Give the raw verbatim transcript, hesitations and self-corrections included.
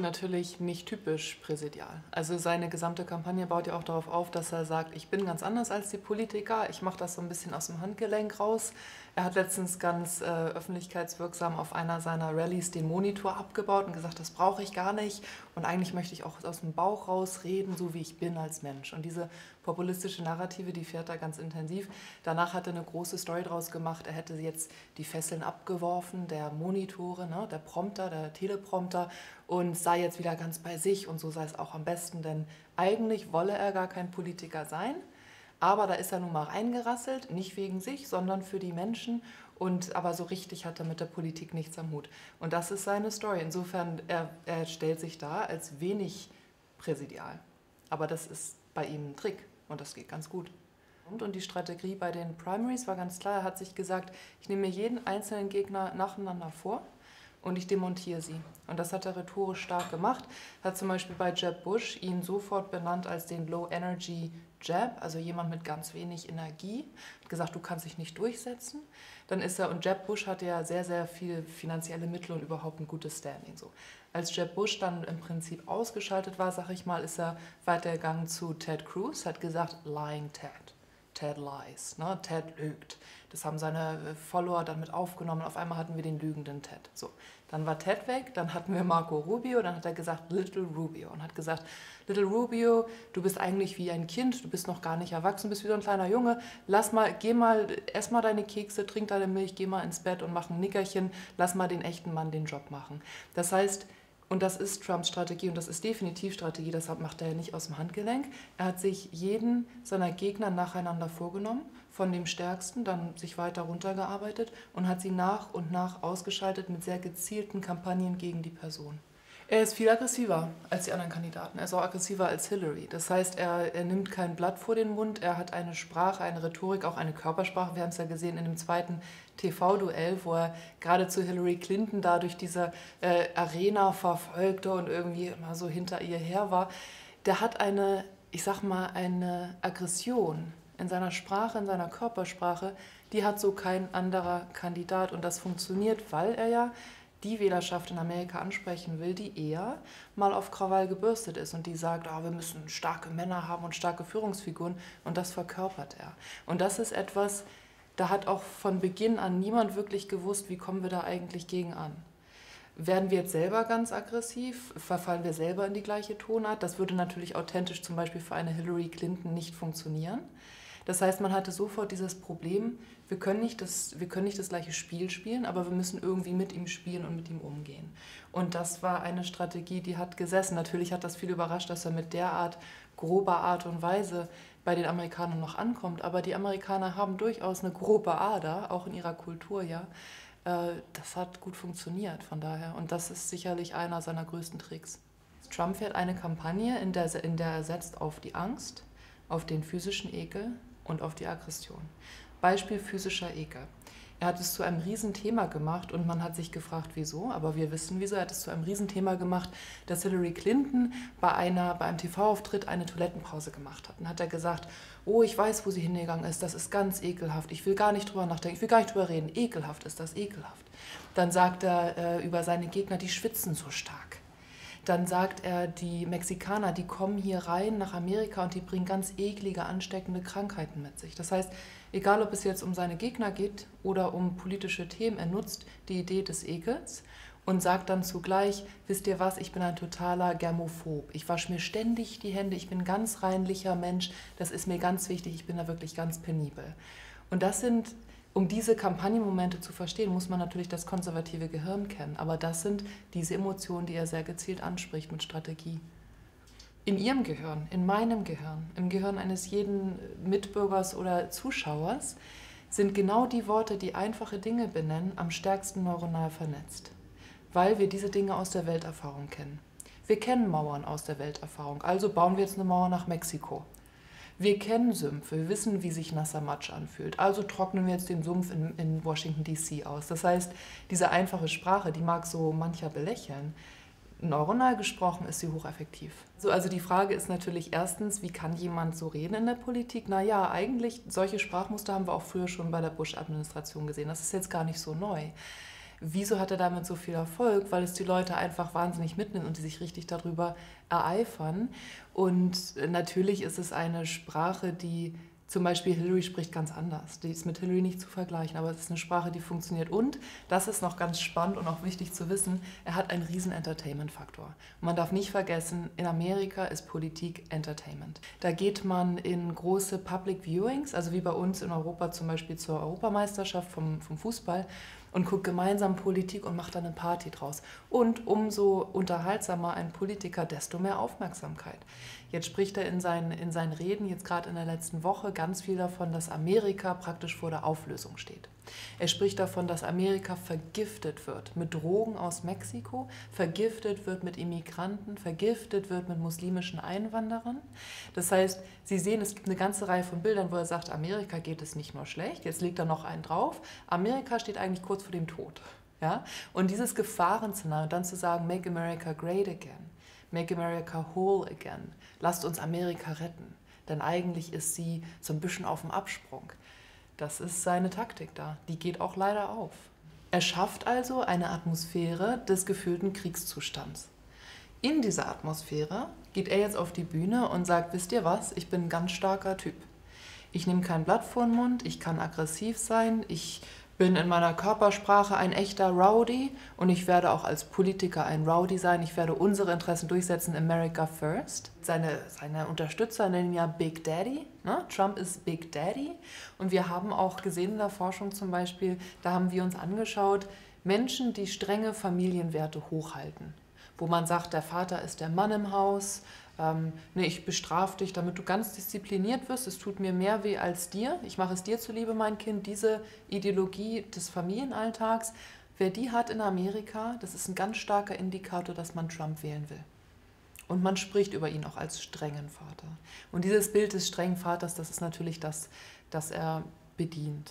natürlich nicht typisch präsidial. Also seine gesamte Kampagne baut ja auch darauf auf, dass er sagt, ich bin ganz anders als die Politiker, ich mache das so ein bisschen aus dem Handgelenk raus. Er hat letztens ganz äh, öffentlichkeitswirksam auf einer seiner Rallyes den Monitor abgebaut und gesagt, das brauche ich gar nicht und eigentlich möchte ich auch aus dem Bauch raus reden, so wie ich bin als Mensch. Und diese populistische Narrative, die fährt er ganz intensiv. Danach hat er eine große Story draus gemacht, er hätte jetzt die Fesseln abgeworfen, der Monitore, ne, der Prompter, der Teleprompter, und sei jetzt wieder ganz bei sich und so sei es auch am besten, denn eigentlich wolle er gar kein Politiker sein, aber da ist er nun mal reingerasselt, nicht wegen sich, sondern für die Menschen, und aber so richtig hat er mit der Politik nichts am Hut. Und das ist seine Story. Insofern, er, er stellt sich da als wenig präsidial, aber das ist bei ihm ein Trick und das geht ganz gut. Und die Strategie bei den Primaries war ganz klar, er hat sich gesagt, ich nehme mir jeden einzelnen Gegner nacheinander vor und ich demontiere sie. Und das hat er rhetorisch stark gemacht. Hat zum Beispiel bei Jeb Bush ihn sofort benannt als den Low Energy Jeb, also jemand mit ganz wenig Energie. Hat gesagt, du kannst dich nicht durchsetzen. Dann ist er, und Jeb Bush hatte ja sehr, sehr viel finanzielle Mittel und überhaupt ein gutes Standing. So. Als Jeb Bush dann im Prinzip ausgeschaltet war, sag ich mal, ist er weitergegangen zu Ted Cruz, hat gesagt, lying Ted. Ted lies, ne? Ted lügt. Das haben seine Follower dann mit aufgenommen. Auf einmal hatten wir den lügenden Ted. So, dann war Ted weg, dann hatten wir Marco Rubio, dann hat er gesagt Little Rubio und hat gesagt, Little Rubio, du bist eigentlich wie ein Kind, du bist noch gar nicht erwachsen, bist wie so ein kleiner Junge. Lass mal, geh mal, ess mal deine Kekse, trink deine Milch, geh mal ins Bett und mach ein Nickerchen. Lass mal den echten Mann den Job machen. Das heißt, und das ist Trumps Strategie und das ist definitiv Strategie, deshalb macht er ja nicht aus dem Handgelenk. Er hat sich jeden seiner Gegner nacheinander vorgenommen, von dem Stärksten dann sich weiter runtergearbeitet und hat sie nach und nach ausgeschaltet mit sehr gezielten Kampagnen gegen die Person. Er ist viel aggressiver als die anderen Kandidaten. Er ist auch aggressiver als Hillary. Das heißt, er, er nimmt kein Blatt vor den Mund. Er hat eine Sprache, eine Rhetorik, auch eine Körpersprache. Wir haben es ja gesehen in dem zweiten T V-Duell, wo er gerade zu Hillary Clinton da durch diese äh, Arena verfolgte und irgendwie immer so hinter ihr her war. Der hat eine, ich sag mal, eine Aggression in seiner Sprache, in seiner Körpersprache, die hat so kein anderer Kandidat. Und das funktioniert, weil er ja die Wählerschaft in Amerika ansprechen will, die eher mal auf Krawall gebürstet ist und die sagt, oh, wir müssen starke Männer haben und starke Führungsfiguren, und das verkörpert er. Und das ist etwas, da hat auch von Beginn an niemand wirklich gewusst, wie kommen wir da eigentlich gegen an. Werden wir jetzt selber ganz aggressiv? Verfallen wir selber in die gleiche Tonart? Das würde natürlich authentisch zum Beispiel für eine Hillary Clinton nicht funktionieren. Das heißt, man hatte sofort dieses Problem, wir können nicht das, wir können nicht das gleiche Spiel spielen, aber wir müssen irgendwie mit ihm spielen und mit ihm umgehen. Und das war eine Strategie, die hat gesessen. Natürlich hat das viel überrascht, dass er mit derart grober Art und Weise bei den Amerikanern noch ankommt. Aber die Amerikaner haben durchaus eine grobe Ader, auch in ihrer Kultur, ja. Das hat gut funktioniert, von daher. Und das ist sicherlich einer seiner größten Tricks. Trump fährt eine Kampagne, in der, in der er setzt auf die Angst, auf den physischen Ekel und auf die Aggression. Beispiel physischer Ekel. Er hat es zu einem Riesenthema gemacht und man hat sich gefragt, wieso, aber wir wissen wieso. Er hat es zu einem Riesenthema gemacht, dass Hillary Clinton bei, einer, bei einem T V-Auftritt eine Toilettenpause gemacht hat. Und hat er gesagt, oh, ich weiß, wo sie hingegangen ist, das ist ganz ekelhaft, ich will gar nicht drüber nachdenken, ich will gar nicht drüber reden, ekelhaft ist das, ekelhaft. Dann sagt er äh, über seine Gegner, die schwitzen so stark. Dann sagt er, die Mexikaner, die kommen hier rein nach Amerika und die bringen ganz eklige, ansteckende Krankheiten mit sich. Das heißt, egal ob es jetzt um seine Gegner geht oder um politische Themen, er nutzt die Idee des Ekels und sagt dann zugleich, wisst ihr was, ich bin ein totaler Germophob. Ich wasche mir ständig die Hände, ich bin ein ganz reinlicher Mensch, das ist mir ganz wichtig, ich bin da wirklich ganz penibel. Und das sind... Um diese Kampagnenmomente zu verstehen, muss man natürlich das konservative Gehirn kennen. Aber das sind diese Emotionen, die er sehr gezielt anspricht mit Strategie. In Ihrem Gehirn, in meinem Gehirn, im Gehirn eines jeden Mitbürgers oder Zuschauers sind genau die Worte, die einfache Dinge benennen, am stärksten neuronal vernetzt. Weil wir diese Dinge aus der Welterfahrung kennen. Wir kennen Mauern aus der Welterfahrung, also bauen wir jetzt eine Mauer nach Mexiko. Wir kennen Sümpfe, wir wissen, wie sich nasser Matsch anfühlt. Also trocknen wir jetzt den Sumpf in, in Washington D C aus. Das heißt, diese einfache Sprache, die mag so mancher belächeln. Neuronal gesprochen ist sie hocheffektiv. So, also die Frage ist natürlich erstens, wie kann jemand so reden in der Politik? Naja, eigentlich, solche Sprachmuster haben wir auch früher schon bei der Bush-Administration gesehen. Das ist jetzt gar nicht so neu. Wieso hat er damit so viel Erfolg? Weil es die Leute einfach wahnsinnig mitnimmt und die sich richtig darüber ereifern. Und natürlich ist es eine Sprache, die zum Beispiel Hillary spricht ganz anders. Die ist mit Hillary nicht zu vergleichen, aber es ist eine Sprache, die funktioniert. Und, das ist noch ganz spannend und auch wichtig zu wissen, er hat einen riesen Entertainment-Faktor. Und man darf nicht vergessen, in Amerika ist Politik Entertainment. Da geht man in große Public Viewings, also wie bei uns in Europa zum Beispiel zur Europameisterschaft vom, vom Fußball, und guckt gemeinsam Politik und macht dann eine Party draus. Und umso unterhaltsamer ein Politiker, desto mehr Aufmerksamkeit. Jetzt spricht er in seinen, in seinen Reden, jetzt gerade in der letzten Woche, ganz viel davon, dass Amerika praktisch vor der Auflösung steht. Er spricht davon, dass Amerika vergiftet wird mit Drogen aus Mexiko, vergiftet wird mit Immigranten, vergiftet wird mit muslimischen Einwanderern. Das heißt, Sie sehen, es gibt eine ganze Reihe von Bildern, wo er sagt, Amerika geht es nicht nur schlecht, jetzt legt er noch einen drauf, Amerika steht eigentlich kurz vor dem Tod. Ja? Und dieses Gefahrenszenario, dann zu sagen, make America great again, make America whole again, lasst uns Amerika retten, denn eigentlich ist sie so ein bisschen auf dem Absprung. Das ist seine Taktik da. Die geht auch leider auf. Er schafft also eine Atmosphäre des gefühlten Kriegszustands. In dieser Atmosphäre geht er jetzt auf die Bühne und sagt, wisst ihr was, ich bin ein ganz starker Typ. Ich nehme kein Blatt vor den Mund, ich kann aggressiv sein, ich bin in meiner Körpersprache ein echter Rowdy und ich werde auch als Politiker ein Rowdy sein. Ich werde unsere Interessen durchsetzen, America first. Seine, seine Unterstützer nennen ihn ja Big Daddy. Ne? Trump ist Big Daddy. Und wir haben auch gesehen in der Forschung zum Beispiel, da haben wir uns angeschaut, Menschen, die strenge Familienwerte hochhalten. Wo man sagt, der Vater ist der Mann im Haus, ähm, nee, ich bestrafe dich, damit du ganz diszipliniert wirst, es tut mir mehr weh als dir, ich mache es dir zuliebe, mein Kind. Diese Ideologie des Familienalltags, wer die hat in Amerika, das ist ein ganz starker Indikator, dass man Trump wählen will. Und man spricht über ihn auch als strengen Vater. Und dieses Bild des strengen Vaters, das ist natürlich das, das er bedient.